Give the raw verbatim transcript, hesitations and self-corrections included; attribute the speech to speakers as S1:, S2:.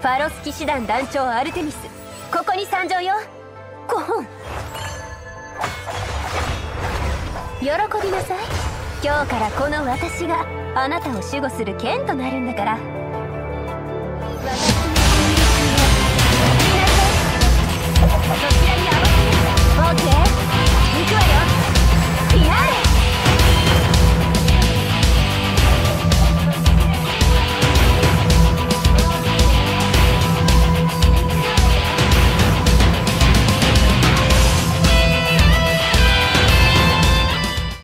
S1: ファロス騎士団団長アルテミス、ここに参上よ。ご本喜びなさい。今日からこの私があなたを守護する剣となるんだから。